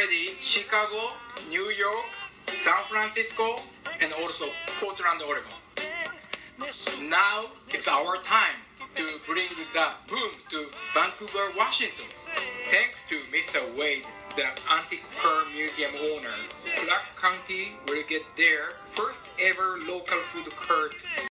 already Chicago, New York, San Francisco, and also Portland, Oregon. Now it's our time to bring the boom to Vancouver, Washington. Thanks to Mr. Wade, the antique car museum owner, Clark County will get their first ever local food court